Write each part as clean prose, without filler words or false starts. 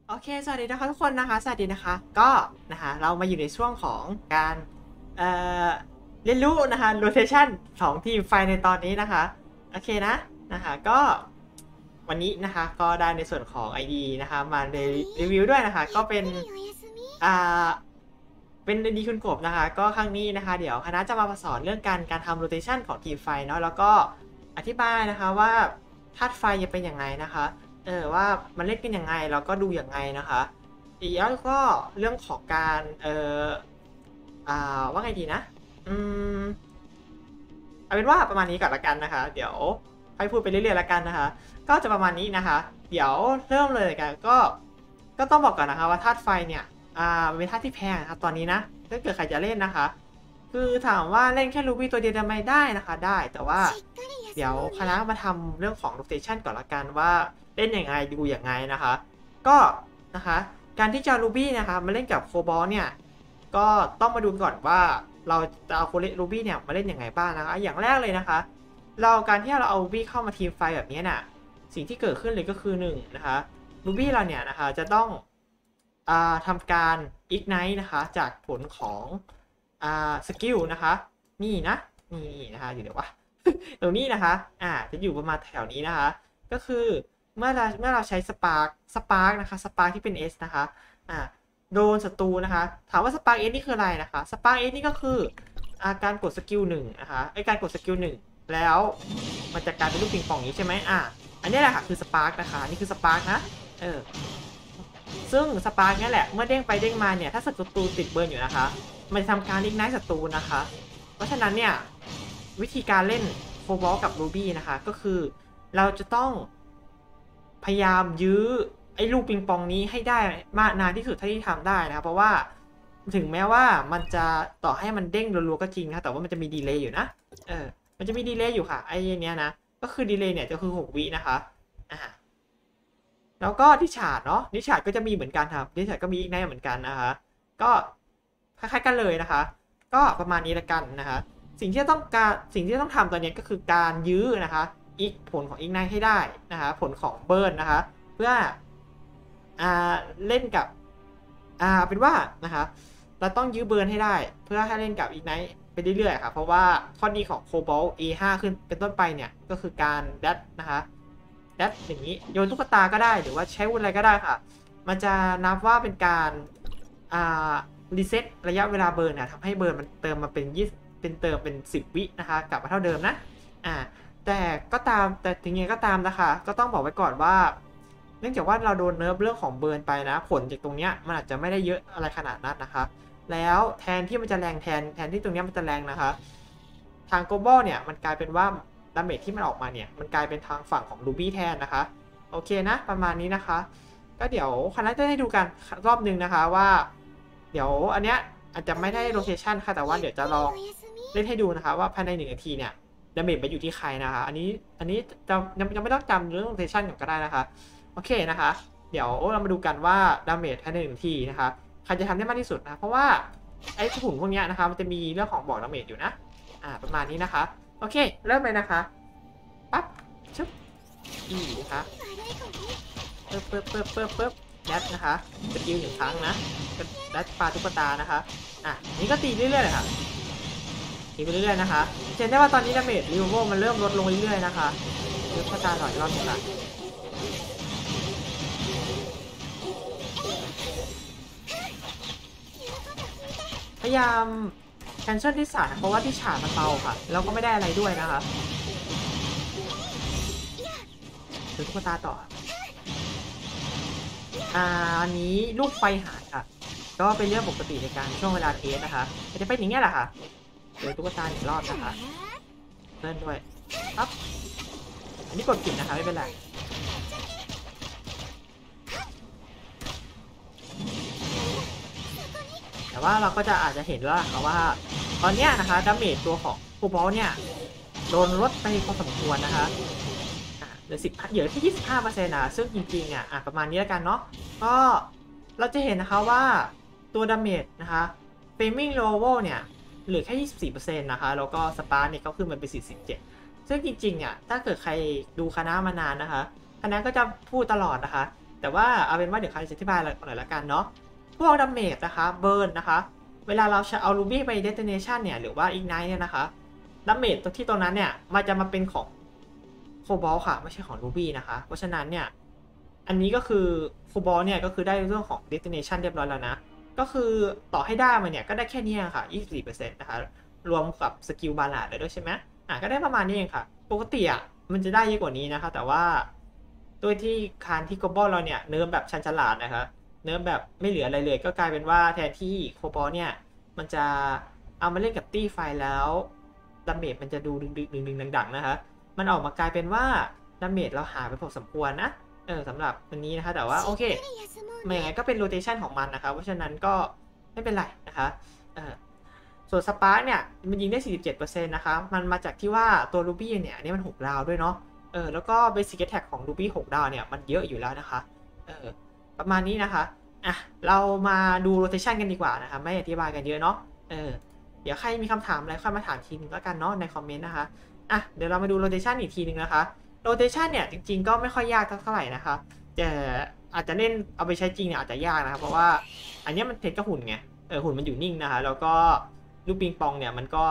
โอเคสวัสดีนะคะทุกคนนะคะสวัสดีนะคะก็นะคะเรามาอยู่ในช่วงของการเอ่อเรียนรู้นะคะ rotation ของทีมไฟในตอนนี้นะคะโอเคนะคะก็วันนี้นะคะก็ได้ในส่วนของ ID นะคะมาในรีวิวด้วยนะคะก็เป็นอ่าเป็นดีคุณกบนะคะก็ครั้งนี้นะคะเดี๋ยวคณะจะมาสอนเรื่องการทำ rotation ของทีมไฟเนาะแล้วก็อธิบายนะคะว่าธาตุไฟจะเป็นยังไงนะคะว่ามันเล่นกันยังไงแล้วก็ดูยังไงนะคะอีกแล้วก็เรื่องของการว่าไงดีนะอืมเอาเป็นว่าประมาณนี้ก่อนละกันนะคะเดี๋ยวค่อยพูดไปเรื่อยๆละกันนะคะก็จะประมาณนี้นะคะเดี๋ยวเริ่มเลยกันก็ต้องบอกก่อนนะคะว่าธาตุไฟเนี่ยมันเป็นธาตุที่แพงครับตอนนี้นะถ้าเกิดใครจะเล่นนะคะคือถามว่าเล่นแค่รูบี้ตัวเดียวทำไมได้นะคะได้แต่ว่าเดี๋ยวคณะมาทำเรื่องของ rotation ก่อนละกันว่าเล่นยังไงดูยังไงนะคะก็นะคะการที่จะรูบี้นะคะมาเล่นกับโคบอลเนี่ยก็ต้องมาดูก่อนว่าเราจะเอารูบี้เนี่ยมาเล่นยังไงบ้างนะคะอย่างแรกเลยนะคะการที่เราเอารูบี้เข้ามาทีมไฟแบบนี้น่ะสิ่งที่เกิดขึ้นเลยก็คือ1นะคะรูบี้เราเนี่ยนะคะจะต้องทำการ ignite นะคะจากผลของสกิลนะคะนี่นะคะอยู่เดี๋ยววะ ตรงนี้นะคะจะอยู่ประมาณแถวนี้นะคะก็คือเมื่อเราใช้สปาร์กนะคะสปาร์กที่เป็น S นะคะโดนศัตรูนะคะถามว่าสปาร์ก S นี่คืออะไรนะคะสปาร์ก S นี่ก็คือการกดสกิล1นะคะการกดสกิล1แล้วมันจะกลายเป็นลูกปิงปองนี้ใช่ไหมอันนี้แหละค่ะคือสปาร์กนะคะนี่คือสปาร์กนะซึ่งสปาร์กนี่แหละเมื่อเด้งไปเด้งมาเนี่ยถ้าศัตรูติดเบิร์นอยู่นะคะมันจะทำการลิกไนท์ศัตรูนะคะเพราะฉะนั้นเนี่ยวิธีการเล่นโคบอลกับรูบี้นะคะก็คือเราจะต้องพยายามยื้อไอ้ลูกปิงปองนี้ให้ได้มากนานที่สุดเท่าที่ทำได้นะครับเพราะว่าถึงแม้ว่ามันจะต่อให้มันเด้งรัวๆก็จริงนะแต่ว่ามันจะมีดีเลย์อยู่นะมันจะมีดีเลย์อยู่ค่ะไอ้เนี้ยนะก็คือดีเลย์เนี่ยจะคือ6 วินะคะแล้วก็ดิชาร์ดเนาะดิชาร์ดก็จะมีเหมือนกันครับดิชาร์ดก็มีอีกแน่เหมือนกันนะคะก็คล้ายๆกันเลยนะคะก็ประมาณนี้ละกันนะคะสิ่งที่ต้องทำตอนนี้ก็คือการยื้อนะคะอีกผลของอีกไนให้ได้นะคะผลของเบิร์นนะคะเพื่อเล่นกับเป็นว่านะคะเราต้องยื้อเบิร์นให้ได้เพื่อให้เล่นกับอีกไนไปเรื่อยๆค่ะเพราะว่าข้อดีของโคบอล A5 ขึ้นเป็นต้นไปเนี่ยก็คือการดัดนะคะดัดอย่างนี้โยนตุ๊กตาก็ได้หรือว่าใช้วุธอะไรก็ได้ค่ะมันจะนับว่าเป็นการรีเซ็ตระยะเวลาเบิร์นนะทำให้เบิร์นมันเติมมาเป็นเติมเป็น10 วินะคะกลับมาเท่าเดิมนะแต่ก็ตามแต่ถึงยังไงก็ตามนะคะก็ต้องบอกไว้ก่อนว่าเนื่องจากว่าเราโดนเนิร์ฟเรื่องของเบิร์นไปนะผลจากตรงเนี้ยมันอาจจะไม่ได้เยอะอะไรขนาดนั้นนะคะแล้วแทนที่มันจะแรงแทนที่ตรงนี้มันจะแรงนะคะทางโกลบอลเนี่ยมันกลายเป็นว่าดาเมจที่มันออกมาเนี่ยมันกลายเป็นทางฝั่งของรูบี้แทนนะคะโอเคนะประมาณนี้นะคะก็เดี๋ยวคณะจะให้ดูกันรอบนึงนะคะว่าเดี๋ยวอันเนี้ยอาจจะไม่ได้โลเคชั่นค่ะแต่ว่าเดี๋ยวจะลองเล่นให้ดูนะคะว่าภายใน1 นาทีเนี่ยดาเมจไปอยู่ที่ใครนะคะอันนี้จะยังไม่ต้องจำเรื่องโลเคชั่นก็ได้นะคะโอเคนะคะเดี๋ยวเรามาดูกันว่าดาเมจภายใน1 นาทีนะคะใครจะทำได้มากที่สุดนะเพราะว่าไอ้ถุงพวกนี้นะคะมันจะมีเรื่องของบอกดาเมจอยู่นะประมาณนี้นะคะโอเคเริ่มเลยนะคะปั๊บชึบนะคะปึ๊บยัดนะคะสกิล1 ครั้งนะยัดปลาตุ๊กตานะคะนี่ก็ตีเรื่อยๆเลยค่ะตีไปเรื่อยๆนะคะเห็นได้ว่าตอนนี้ดาเมจรีโวมันเริ่มลดลงเรื่อยๆนะคะตุ๊กตาหน่อยรอบนึงค่ะพยายามแคนเซิลที่3เพราะว่าที่ฉาดมันเบาค่ะแล้วก็ไม่ได้อะไรด้วยนะคะดูตุ๊กตาต่ออันนี้ลูกไฟหายค่ะก็เป็นเรื่องปกติในการช่วงเวลาเทสนะคะจะเป็นอย่างนี้แหละค่ะเดี๋ยวตุ๊กตา1 รอบนะคะเล่นด้วยปั๊บอันนี้กดผิดนะคะไม่เป็นไรแต่ว่าเราก็จะอาจจะเห็นแล้วว่าตอนนี้นะคะดาเมจตัวของคูบอลเนี่ยโดนลดไปพอสมควรนะคะเหลือแค่25%ซึ่งจริงๆประมาณนี้แล้วกันเนาะก็เราจะเห็นนะคะว่าตัวดาเมจนะคะเฟรมิงโลโวเนี่ยเหลือแค่ 24%นะคะแล้วก็สปาร์เนี่ยก็ขึ้นมาเป็น47ซึ่งจริงๆถ้าเกิดใครดูคณะมานานนะคะคณะก็จะพูดตลอดนะคะแต่ว่าเอาเป็นว่าเดี๋ยวใครจะอธิบายหน่อยละกันเนาะพวกดาเมจนะคะเบิร์นนะคะเวลาเราเอารูบี้ไปเดสติเนชันเนี่ยหรือว่าอีกไนท์เนี่ยนะคะดาเมจตรงนั้นเนี่ยมันจะมาเป็นของโคบอลค่ะไม่ใช่ของรูบี้นะคะเพราะฉะนั้นเนี่ยอันนี้ก็คือโคบอลเนี่ยก็คือได้เรื่องของ destination เรียบร้อยแล้วนะก็คือต่อให้ได้มาเนี่ยก็ได้แค่นี้ค่ะ 24% นะคะรวมกับสกิลบาลานซ์ด้วยใช่ไหมก็ได้ประมาณนี้เองค่ะปกติมันจะได้เยอะกว่านี้นะคะแต่ว่าด้วยที่คานที่โคบอลเราเนี่ยเนิร์ฟแบบชันฉลาดนะคะเนิร์ฟแบบไม่เหลืออะไรเลยก็กลายเป็นว่าแทนที่โคบอลเนี่ยมันจะเอามาเล่นกับตี้ไฟแล้วดาเมจมันจะดูดึงดังๆนะคะมันออกมากลายเป็นว่าดาเมจเราหายไปพอสมควรนะสำหรับวันนี้นะคะแต่ว่าโอเคไม่อย่างไรก็เป็นโรเตชันของมันนะคะเพราะฉะนั้นก็ไม่เป็นไรนะคะส่วนสปาร์กเนี่ยมันยิงได้ 47% นะคะมันมาจากที่ว่าตัวรูบี้เนี่ยอันนี้มัน6ดาวด้วยเนาะแล้วก็เบสิกแท็กของรูบี้6ดาวเนี่ยมันเยอะอยู่แล้วนะคะประมาณนี้นะคะเรามาดูโรเตชันกันดีกว่านะคะไม่อธิบายกันเยอะเนาะเดี๋ยวใครมีคำถามอะไรค่อยมาถามทีนึงแล้วกันเนาะในคอมเมนต์นะคะเดี๋ยวเรามาดูโรเตชันอีกทีนึงนะคะโรเตชันเนี่ยจริงๆก็ไม่ค่อยยากเท่าไหร่นะคะแต่อาจจะเล่นเอาไปใช้จริงเนี่ยอาจจะยากนะครับเพราะว่าอันนี้มันเทคกับหุ่นไงหุ่นมันอยู่นิ่งนะคะแล้วก็ลูกปิงปองเนี่ยมันก็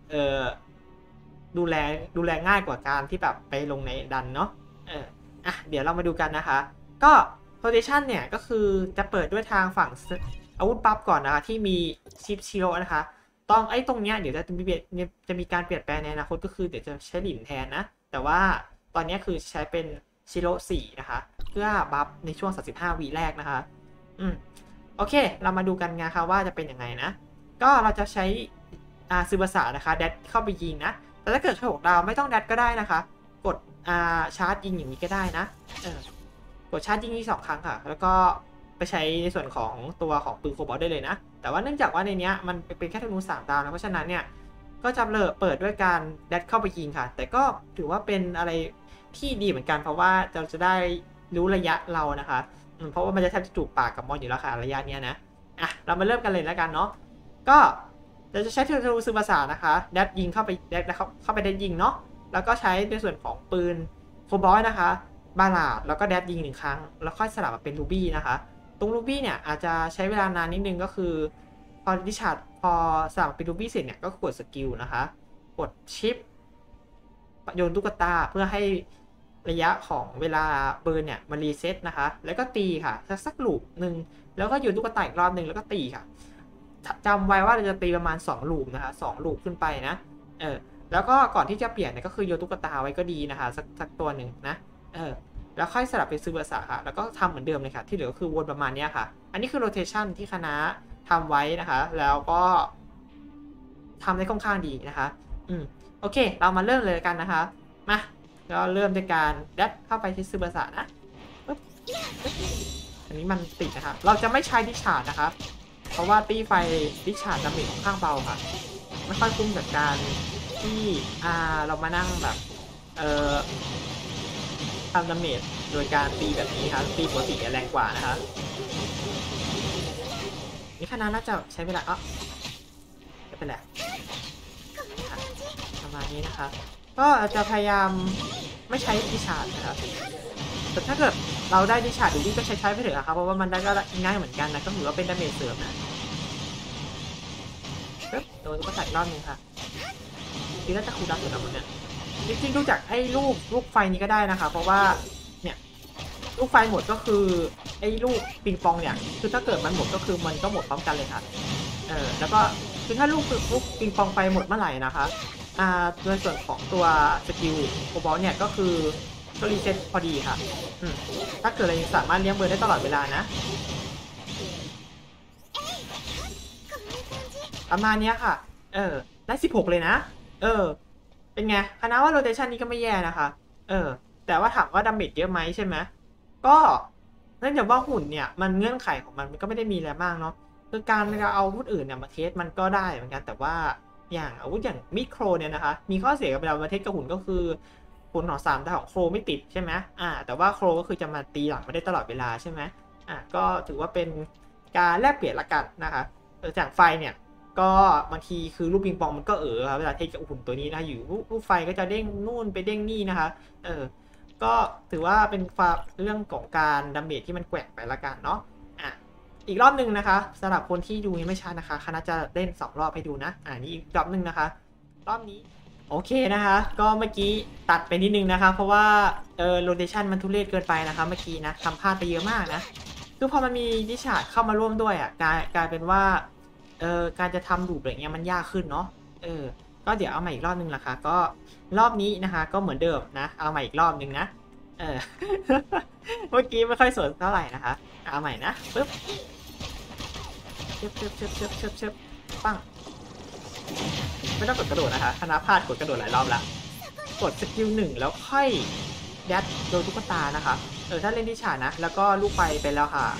ดูแลง่ายกว่าการที่แบบไปลงในดันเนาะเดี๋ยวเรามาดูกันนะคะก็โรเตชันเนี่ยก็คือจะเปิดด้วยทางฝั่งอาวุธปั๊บก่อนนะคะที่มีชิปชิโร่นะคะต้องตรงเนี้ยเดี๋ยวจะมีการเปลี่ยนแปลงในอนาคตก็คือเดี๋ยวจะใช้หลินแทนนะแต่ว่าตอนนี้คือใช้เป็นชิโร่4นะคะเพื่อบัฟในช่วง35 วิแรกนะคะโอเคเรามาดูกันนะคะว่าจะเป็นยังไงนะก็เราจะใช้ซูบาสะนะคะแดดเข้าไปยิงนะแต่ถ้าเกิดใช้6ดาวไม่ต้องแดดก็ได้นะคะกดชาร์จยิงอย่างนี้ก็ได้นะกดชาร์จยิงที่2 ครั้งค่ะแล้วก็ไปใช้ในส่วนของตัวของปืนโคบอลได้เลยนะแต่ว่าเนื่องจากว่าในนี้มันเป็นแค่ธนู3 ดาวนะเพราะฉะนั้นเนี่ยก็จะเปิดด้วยการแดดเข้าไปยิงค่ะแต่ก็ถือว่าเป็นอะไรที่ดีเหมือนกันเพราะว่าเราจะได้รู้ระยะเรานะคะเพราะว่ามันจะแทบจะจูบปากกับมอนอยู่แล้วค่ะระยะนี้นะเรามาเริ่มกันเลยแล้วกันเนาะก็เราจะใช้ธนูซูบาสะนะคะแดดยิงเข้าไปแดดเข้าไปแดดยิงเนาะแล้วก็ใช้ในส่วนของปืนโคบอลนะคะบาลาดแล้วก็แดดยิง1 ครั้งแล้วค่อยสลับมาเป็นรูบี้นะคะตรงรูบี้เนี่ยอาจจะใช้เวลานานนิดนึงก็คือพอดิชาร์ดพอสลับเป็นรูบี้เสร็จเนี่ยก็กดสกิลนะคะกดชิปโยนตุ๊กตาเพื่อให้ระยะของเวลาเบิร์นเนี่ยมันรีเซ็ตนะคะแล้วก็ตีค่ะสักลูปหนึ่งแล้วก็โยนตุ๊กตาอีกรอบหนึ่งแล้วก็ตีค่ะจำไว้ว่าเราจะตีประมาณ2 ลูปนะคะ2 ลูปขึ้นไปนะแล้วก็ก่อนที่จะเปลี่ยนเนี่ยก็คือโยนตุ๊กตาไว้ก็ดีนะคะสักตัวหนึ่งนะแล้วค่อยสลับเป็นซูบาสะค่ะแล้วก็ทำเหมือนเดิมเลยค่ะที่เหลือก็คือวนประมาณนี้ค่ะอันนี้คือโรเทชันที่คณะทำไว้นะคะแล้วก็ทำได้ค่อนข้างดีนะคะโอเคเรามาเริ่มเลยกันนะคะมาเราเริ่มด้วยการแดดเข้าไปที่ซูบาสะนะอันนี้มันติดนะคะเราจะไม่ใช้ดิชาร์ดนะคะเพราะว่าตีไฟดิชาร์ดดาเมจค่อนข้างเบาค่ะไม่ค่อยคุ้มกับการที่เรามานั่งแบบทำดาเมจโดยการตีแบบนี้ครับตีปกติแรงกว่านะคะนี่คณะน่าจะใช้เวลาไม่เป็นไรประมาณนี้นะคะก็จะพยายามไม่ใช้ดิชาร์ดนะครับแต่ถ้าเกิดเราได้ดิชาร์ดดูดีก็ใช้ไปเถอะครับเพราะว่ามันได้ก็ง่ายเหมือนกันนะก็ถือว่าเป็นดาเมจเสริมนะโดนก็ใส่รอบนึงค่ะทีน่าจะคูลดาวน์สุดแล้วเนี่ยจริงๆดูจากลูกไฟนี้ก็ได้นะคะเพราะว่าเนี่ยลูกไฟหมดก็คือลูกปิงปองเนี่ยคือถ้าเกิดมันหมดก็คือมันก็หมดพร้อมกันเลยค่ะแล้วก็คือถ้าลูกปิงปองไฟหมดเมื่อไหร่นะคะโดยส่วนของตัวสกิลโคบอลเนี่ยก็คือก็รีเซ็ตพอดีค่ะถ้าเกิดเราสามารถเลี้ยงเบอร์ได้ตลอดเวลานะประมาณนี้ค่ะได้16เลยนะเป็นไงคณะว่าโรเตชันนี้ก็ไม่แย่นะคะแต่ว่าถามว่าดาเมจเยอะไหมใช่ไหมก็เนื่องจากว่าหุ่นเนี่ยมันเงื่อนไขของมันก็ไม่ได้มีอะไรมากเนาะคือการเอาอาวุธอื่นเนี่ยมาเทสมันก็ได้เหมือนกันแต่ว่าอย่างอาวุธอย่างมิโครเนี่ยนะคะมีข้อเสียกับเวลามาเทสกับหุ่นก็คือหุ่นของ3แต่ของโครไม่ติดใช่ไหมแต่ว่าโครก็คือจะมาตีหลังไม่ได้ตลอดเวลาใช่ไหมก็ถือว่าเป็นการแลกเปลี่ยนละกันนะคะจากไฟเนี่ยก็บางทีคือลูกปิงปองมันก็ครับเวลาเทคกับหุ่นตัวนี้นะอยู่ลูกไฟก็จะเด้งนู่นไปเด้งนี่นะคะก็ถือว่าเป็นความเรื่องของการดาเมจที่มันแกว่งไปละกันเนาะอีกรอบหนึ่งนะคะสำหรับคนที่ดูยังไม่ชัดนะคะคณะจะเล่น2 รอบให้ดูนะนี่อีกรอบหนึ่งนะคะรอบนี้โอเคนะคะก็เมื่อกี้ตัดไปนิดนึงนะคะเพราะว่าโรเทชันมันทุเรศเกินไปนะคะเมื่อกี้นะทำพลาดไปเยอะมากนะคือพอมันมีดิชาร์ดเข้ามาร่วมด้วยกลายเป็นว่าการจะทำลูปอะไรเงี้ยมันยากขึ้นเนาะก็เดี๋ยวเอาใหม่อีกรอบนึงละค่ะก็รอบนี้นะคะก็เหมือนเดิมนะเอาใหม่อีกรอบนึงนะเมื่อกี้ไม่ค่อยสวยเท่าไหร่นะคะเอาใหม่นะปึ๊บเชิบปั้งไม่ต้องกดกระโดดนะคะคณะพลาดกดกระโดดหลายรอบละกดสกิล1แล้วค่อยยัดโดนตุ๊กตานะคะถ้าเล่นที่ฉานะแล้วก็ลูกไฟไปแล้วค่ะ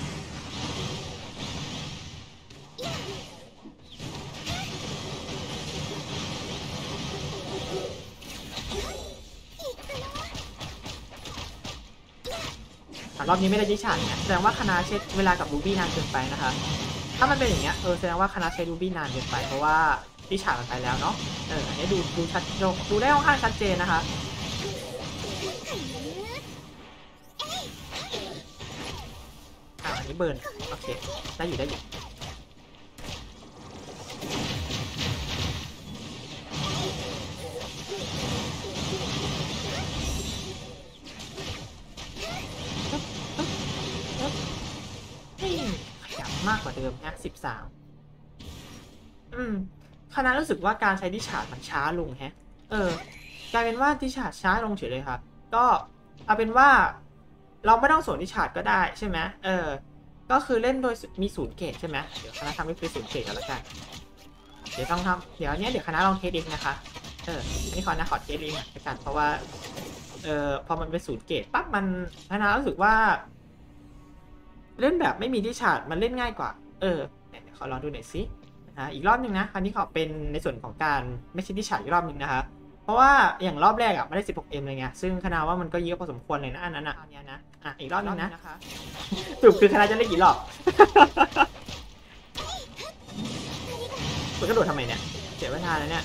รอบนี้ไม่ได้ที่ฉาเนี่ยแสดงว่าคณะเช็คเวลากับรูบี้นานเกินไปนะคะถ้ามันเป็นอย่างเงี้ยแสดงว่าคณะใช้รูบี้นานเกินไปเพราะว่าที่ฉากมันไปแล้วเนาะอันนี้ดูชัดดูได้ค่อนข้างชัดเจนนะคะอันนี้เบิร์นโอเคได้อยู่ขยับมากกว่าเดิมนะ13คณะรู้สึกว่าการใช้ดิชาร์ดมันช้าลงแฮะกลายเป็นว่าดิชาร์ดช้าลงเฉยเลยครับก็เอาเป็นว่าเราไม่ต้องสวนดิชาร์ดก็ได้ใช่ไหมก็คือเล่นโดยมี0 เกตใช่ไหมเดี๋ยวคณะทำให้เป็น0 เกตกันแล้วกันเดี๋ยวต้องทำเดี๋ยวคณะลองเทสเองนะคะอันนี้ขอเทสเองละกันเพราะว่าพอมันเป็น0 เกตปั๊บมันคณะรู้สึกว่าเล่นแบบไม่มีดิชาร์ดมันเล่นง่ายกว่าเดี๋ยวขอลองดูหน่อยสิอีกรอบหนึ่งนะคราวนี้ขอเป็นในส่วนของการไม่ใช่ดิชาร์ดอีกรอบหนึ่งนะคะเพราะว่าอย่างรอบแรกไม่ได้ 16M เลยไงซึ่งคณะว่ามันก็เยอะพอสมควรเลยนะอันนั้นเนี่ยนะอีกรอบนึงนะคะสรุปคือคณะจะเล่นกี่รอบกระโดดทำไมเนี่ยเสียเวลาแล้วเนี่ย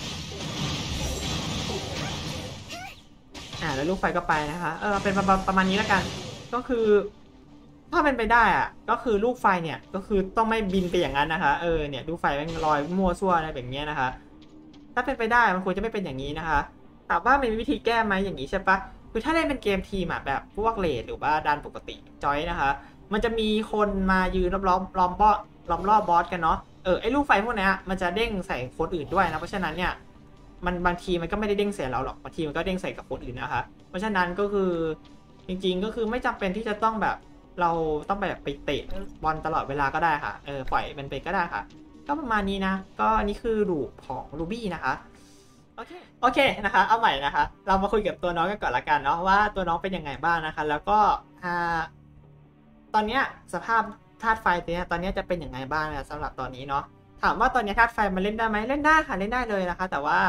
แล้วลูกไฟก็ไปนะคะเป็นประมาณนี้แล้วกันก็คือถ้าเป็นไปได้ก็คือลูกไฟเนี่ยก็คือต้องไม่บินไปอย่างนั้นนะคะเนี่ยลูกไฟมันลอยมั่วซั่วอะไรแบบนี้นะคะถ้าเป็นไปได้มันควรจะไม่เป็นอย่างนี้นะคะถามว่ามีวิธีแก้ไหมอย่างนี้ใช่ปะคือถ้าเล่นเป็นเกมทีมแบบพวกเลดหรือว่าดันปกติจอยนะคะมันจะมีคนมายืนล้อมรอบบอสกันเนาะไอ้ลูกไฟพวกนี้มันจะเด้งใส่คนอื่นด้วยนะเพราะฉะนั้นเนี่ยมันบางทีมันก็ไม่ได้เด้งใส่เราหรอกบางทีมันก็เด้งใส่กับคนอื่นนะคะเพราะฉะนั้นก็คือจริงๆก็คือไม่จำเป็นที่จะต้องแบบเราต้องไปเตะบอลตลอดเวลาก็ได้ค่ะปล่อยมันไปก็ได้ค่ะก็ประมาณนี้นะก็อันนี้คือรูปของรูบี้นะคะโอเคนะคะเอาใหม่นะคะเรามาคุยกับตัวน้องกันก่อนละกันเนาะว่าตัวน้องเป็นยังไงบ้างนะคะแล้วก็ตอนนี้สภาพธาตุไฟตัวนี้ตอนนี้จะเป็นยังไงบ้างนะสำหรับตอนนี้เนาะถามว่าตอนนี้ธาตุไฟมันเล่นได้ไหมเล่นได้ค่ะเล่นได้เลยนะคะแต่ว่า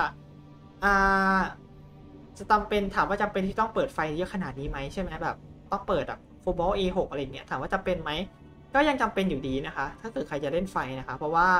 จะจำเป็นถามว่าจำเป็นที่ต้องเปิดไฟเยอะขนาดนี้ไหมใช่ไหมแบบต้องเปิดแบบโฟบอล A6 อะไรเงี้ยถามว่าจำเป็นไหมก็ยังจำเป็นอยู่ดีนะคะถ้าเกิดใครจะเล่นไฟนะคะเพราะว่า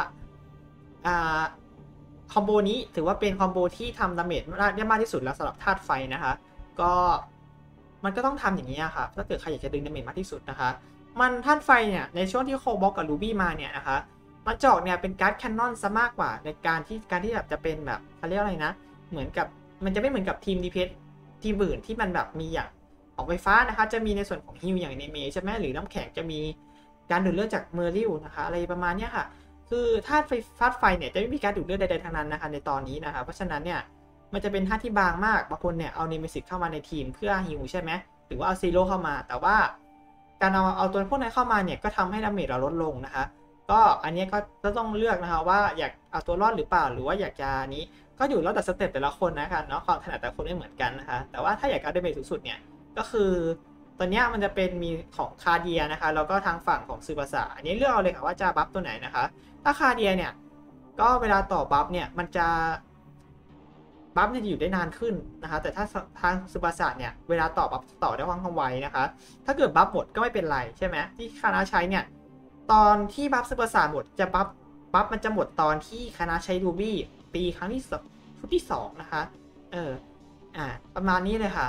คอมโบนี้ถือว่าเป็นคอมโบที่ทำดาเมจได้มากที่สุดแล้วสำหรับธาตุไฟนะคะก็มันก็ต้องทำอย่างนี้ค่ะถ้าเกิดใครอยากจะดึงดาเมจมากที่สุดนะคะมันธาตุไฟเนี่ยในช่วงที่โคบล็อกกับรูบี้มาเนี่ยนะคะมันจอกเนี่ยเป็นการ์ดแคนนอนซะมากกว่าในการที่แบบจะเป็นแบบเขาเรียกอะไรนะเหมือนกับมันจะไม่เหมือนกับทีมดีเพสทีมอื่นที่มันแบบมีอย่างของไฟฟ้านะคะจะมีในส่วนของฮิลอย่างในเมย์ใช่ไหมหรือน้ำแข็งจะมีการดูดเลือดจากเมอร์ริลนะคะอะไรประมาณนี้ค่ะคือธาตุไฟเนี่ยจะไม่มีการดูดเลือดใดๆทางนั้นนะคะในตอนนี้นะคะเพราะฉะนั้นเนี่ยมันจะเป็นธาตุที่บางมากบางคนเนี่ยเอาเนมิซิสเข้ามาในทีมเพื่อฮิลใช่ไหมหรือว่าเอาซีโร่เข้ามาแต่ว่าการเอาตัวพวกนั้นเข้ามาเนี่ยก็ทำให้ดาเมจเราลดลงนะคะก็อันนี้ก็ต้องเลือกนะคะว่าอยากเอาตัวรอดหรือเปล่าหรือว่าอยากจะนี้ก็อยู่แล้วแต่สเต็ปแต่ละคนนะคะเนาะความถนัดแต่ละคนไม่เหมือนกันนะคะแต่ว่าถ้าอยากเอาดาเมจสูงสุดเนี่ยก็คือตอนนี้มันจะเป็นมีของคาเดียนะคะแล้วก็ทางฝั่งของซูบาสะอันนี้เลือกเอาเลยค่ะว่าจะบัฟตัวไหนนะคะถ้าคาเดียเนี่ยก็เวลาต่อบัฟเนี่ยมันจะบัฟจะอยู่ได้นานขึ้นนะคะแต่ถ้าทางซูบาสะเนี่ยเวลาต่อบัฟต่อได้ค่อนข้างไวนะคะถ้าเกิดบัฟหมดก็ไม่เป็นไรใช่ไหมที่คณะใช้เนี่ยตอนที่บัฟซูบาสะหมดจะบัฟมันจะหมดตอนที่คณะใช้รูบี้ปีครั้งที่2นะคะประมาณนี้เลยค่ะ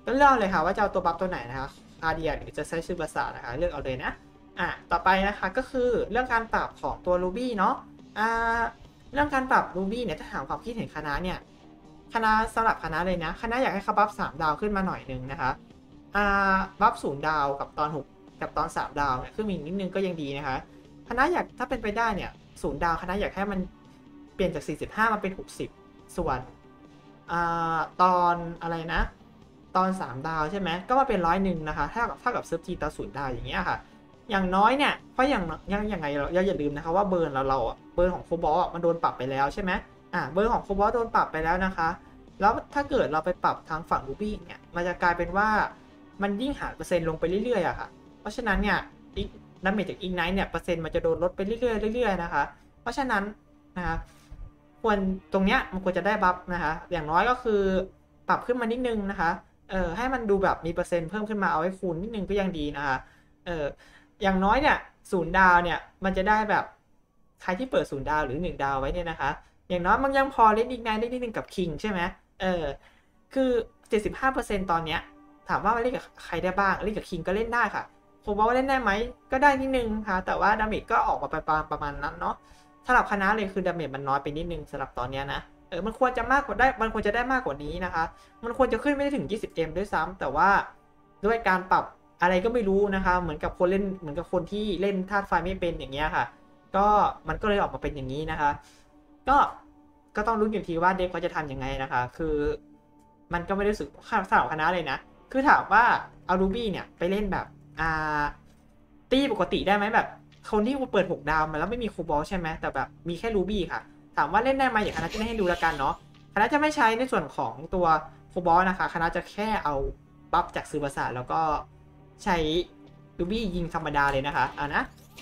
ก็เลือกเลยค่ะว่าจะเอาตัวบัฟตัวไหนนะคะคาเดียหรือจะใช้ชื่อภาษานะคะเลือกเอาเลยนะต่อไปนะคะก็คือเรื่องการปรับของตัว Ruby เนาะเรื่องการปรับ Ruby เนี่ยถ้าถามความคิดเห็นคณะเนี่ยคณะสำหรับคณะเลยนะคณะอยากให้เขาบัฟ3 ดาวขึ้นมาหน่อยนึงนะคะบัฟ0 ดาวกับตอน6กับตอน3 ดาวเนี่ยขึ้นมีนิดนึงก็ยังดีนะคะคณะอยากถ้าเป็นไปได้เนี่ย0 ดาวคณะอยากให้มันเปลี่ยนจาก45มาเป็น60ส่วนตอนอะไรนะตอน3 ดาวใช่ไหมก็มาเป็น101นะคะเท่ากับเซิร์ฟจีตอน0 ดาวอย่างเงี้ยค่ะอย่างน้อยเนี่ยเพราะอย่างไงเราอย่าลืมนะคะว่าเบิร์นเราเบิร์นของโคบอลมันโดนปรับไปแล้วใช่ไหมเบิร์นของโคบอลโดนปรับไปแล้วนะคะแล้วถ้าเกิดเราไปปรับทางฝั่งรูบี้เนี่ยมันจะกลายเป็นว่ามันยิ่งหารเปอร์เซ็นต์ลงไปเรื่อยๆอะค่ะเพราะฉะนั้นเนี่ยดาเมจจากอิงไนท์เนี่ยเปอร์เซ็นต์มันจะโดนลดไปเรื่อยๆนะคะเพราะฉะนั้นนะคะควรตรงเนี้ยมันควรจะได้บัฟนะคะอย่างน้อยก็คือปรับขึ้นมานิดนึงนะคะให้มันดูแบบมีเปอร์เซ็นต์เพิ่มขึ้นมาเอาไว้คูณนิดนึงก็ยังดีนะคะอย่างน้อยเนี่ย0 ดาวเนี่ยมันจะได้แบบใครที่เปิด0 ดาวหรือ1 ดาวไว้เนี่ยนะคะอย่างน้อยมันยังพอเล่นอีกนายได้นิดนึงกับคิงใช่ไหมคือ75%ตอนเนี้ยถามว่าเล่นกับใครได้บ้างเล่นกับคิงก็เล่นได้ค่ะผมว่าเล่นได้ไหมก็ได้นิดนึงค่ะแต่ว่าดาเมจก็ออกมาประมาณนั้นเนาะสำหรับคณะเลยคือดาเมจมันน้อยไปนิดนึงสำหรับตอนนี้นะมันควรจะมากกว่าได้มันควรจะได้มากกว่านี้นะคะมันควรจะขึ้นไม่ได้ถึง 20M ด้วยซ้ำแต่ว่าด้วยการปรับอะไรก็ไม่รู้นะคะเหมือนกับคนที่เล่นธาตุไฟไม่เป็นอย่างเงี้ยค่ะก็มันก็เลยออกมาเป็นอย่างนี้นะคะก็ต้องรู้อีกทีว่าเดฟเขาจะทำยังไงนะคะคือมันก็ไม่ได้รู้สึกสำหรับคณะเลยนะคือถามว่าเอารูบี้เนี่ยไปเล่นแบบตีปกติได้ไหมแบบคนที่เปิด6 ดาวมาแล้วไม่มีโคบอลใช่ไหมแต่แบบมีแค่รูบี้ค่ะถามว่าเล่นได้ไหมอย่างคณะจะไม่ให้ดูแล้วกันเนาะคณะจะไม่ใช้ในส่วนของตัวโคบอลนะคะคณะจะแค่เอาบัฟจากซื้อภาษาแล้วก็ใช้รูบี้ยิงธรรมดาเลยนะคะนะ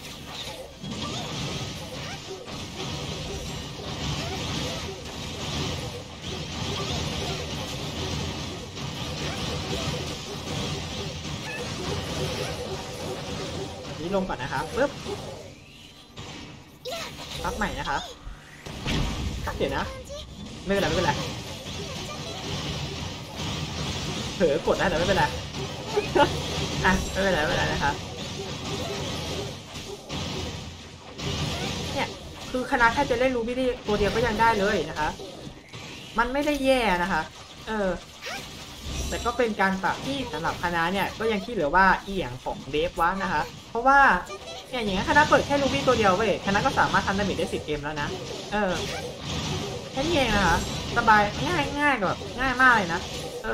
นี้ลงก่อนนะคะปึ๊บบัฟใหม่นะคะเดี๋ยวนะไม่เป็นไรเผลอกดได้แต่ไม่เป็นไรไม่เป็นไรนะคะเนี่ยคือคณะแค่จะเล่นรูบี้ได้ตัวเดียวก็ยังได้เลยนะคะมันไม่ได้แย่นะคะแต่ก็เป็นการปรับที่สำหรับคณะเนี่ยก็ยังคิดเหลือว่าเอียงของเดฟวะนะคะเพราะว่าอย่างเงี้ยคณะเปิดแค่รูบี้ตัวเดียวเว้ยคณะก็สามารถทำดาเมจได้ 10M แล้วนะแค่นี้เองนะคะสบายง่ายแบบง่ายมากเลยนะ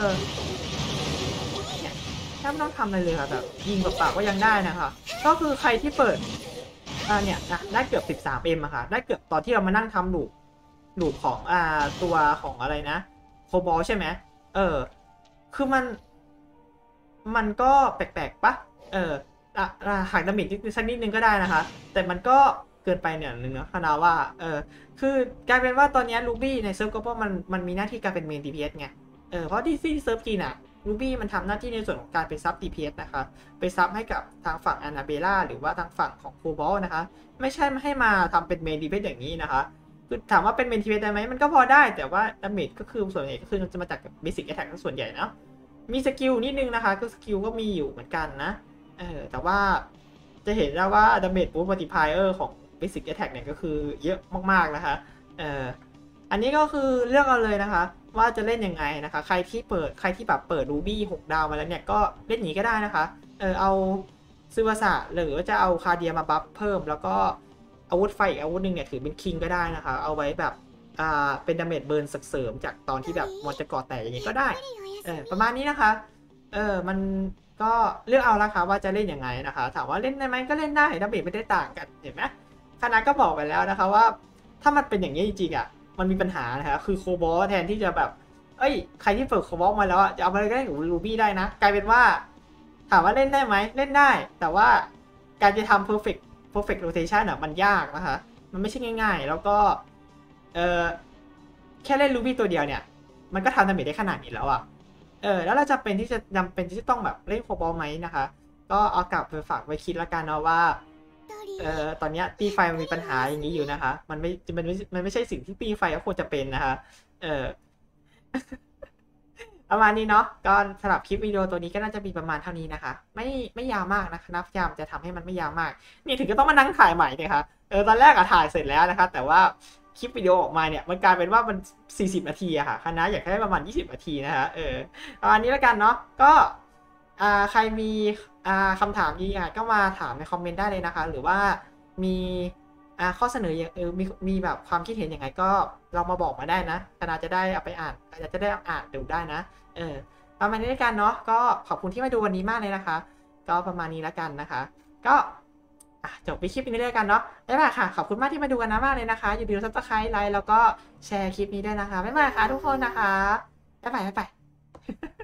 เนี่ยแทบไม่ต้องทำอะไรเลยค่ะแบบยิงเปล่าๆก็ยังได้นะคะก็คือใครที่เปิดเนี่ยนะได้เกือบ 13M อะค่ะได้เกือบตอนที่เรามานั่งทำลูปของตัวของอะไรนะโคบอลใช่ไหมคือมันก็แปลกๆปะหักดาเมจสักนิดนึงก็ได้นะคะแต่มันก็เกินไปเนี่ยนึงนะคณะว่าคือกลายเป็นว่าตอนนี้ลูบี้ในเซิร์ฟก็เพราะมันมีหน้าที่การเป็นเมน DPS ไงเพราะที่เซิร์ฟจีนอะลูบี้มันทำหน้าที่ในส่วนของการเป็นซับ DPS นะคะไปซับให้กับทางฝั่งอานาเบล่าหรือว่าทางฝั่งของโคบอลนะคะไม่ใช่ให้มาทำเป็นเมน DPS อย่างนี้นะคะคือถามว่าเป็นเมน DPS ได้ไหมมันก็พอได้แต่ว่าดาเมจก็คือส่วนใหญ่ก็คือจะมาจากเบสิกแอทแทกส่วนใหญ่เนาะมีสกิลนิดนึงนะคะก็สกิลก็มีอยู่เหมือนกันนะแต่ว่าจะเห็นได้ว่าดาเมจบูสต์มัลติพลายเออร์ของ Basic Attack เนี่ยก็คือเยอะมากๆนะคะอันนี้ก็คือเลือกเอาเลยนะคะว่าจะเล่นยังไงนะคะใครที่แบบเปิด Ruby 6 ดาวมาแล้วเนี่ยก็เล่นอย่างนี้ก็ได้นะคะเอาซึวาสะหรือว่าจะเอาคาเดียมาบัฟเพิ่มแล้วก็อาวุธไฟอีกอาวุธหนึ่งเนี่ยถือเป็นคิงก็ได้นะคะเอาไว้แบบเป็นดาเมจเบิร์นเสริมจากตอนที่แบบมอนจะก่อแตกอย่างนี้ก็ได้ประมาณนี้นะคะมันก็เลือกเอาละค่ะว่าจะเล่นยังไงนะคะถามว่าเล่นได้ไหมก็เล่นได้ดาเมจไม่ได้ต่างกันเห็นไหมคณะก็บอกไปแล้วนะคะว่าถ้ามันเป็นอย่างนี้จริงๆอ่ะมันมีปัญหานะคะคือโคบอลแทนที่จะแบบใครที่เปิดโคบอลมาแล้วจะเอาไปเล่นกับรูบี้ได้นะกลายเป็นว่าถามว่าเล่นได้ไหมเล่นได้แต่ว่าการจะทำ perfect rotation อ่ะมันยากนะคะมันไม่ใช่ง่ายๆแล้วก็แค่เล่นรูบี้ตัวเดียวเนี่ยมันก็ทำดาเมจได้ขนาดนี้แล้วอ่ะแล้วเราจะเป็นที่จะจำเป็นที่จะต้องแบบเล่นโคบอลไหมนะคะก็เอากลับไปฝากไว้คิดละกันเนาะว่าตอนนี้ตีไฟมันมีปัญหาอย่างนี้อยู่นะคะมันไม่ใช่สิ่งที่ตีไฟก็ควรจะเป็นนะคะประมาณนี้เนาะก็สำหรับคลิปวิดีโอตัวนี้ก็น่าจะมีประมาณเท่านี้นะคะ ไม่ยาวมากนะคะพยายามจะทำให้มันไม่ยาวมากนี่ถึงก็ต้องมานั่งถ่ายใหม่เลยค่ะตอนแรกอะถ่ายเสร็จแล้วนะคะแต่ว่าคลิปวิดีโอออกมาเนี่ยมันกลายเป็นว่ามัน40นาทีอะค่ะคณะอยากให้ประมาณ20นาทีนะคะประมาณนี้แล้วกันเนาะก็ใครมีคำถามยังไงก็มาถามในคอมเมนต์ได้เลยนะคะหรือว่ามีข้อเสนออย่างมีแบบความคิดเห็นยังไงก็ลองมาบอกมาได้นะคณะจะได้เอาไปอ่านอาจจะได้อ่านดูได้นะประมาณนี้แล้วกันเนาะก็ขอบคุณที่มาดูวันนี้มากเลยนะคะ ก็ประมาณนี้แล้วกันนะคะ ก็จบไปคลิปนี้ด้วยกันเนาะบ๊ายบายค่ะขอบคุณมากที่มาดูกันนะมากเลยนะคะอย่าลืมซับสไครต์ไลค์แล้วก็แชร์คลิปนี้ด้วยนะคะบ๊ายบายค่ะทุกคนนะคะบ๊ายบาย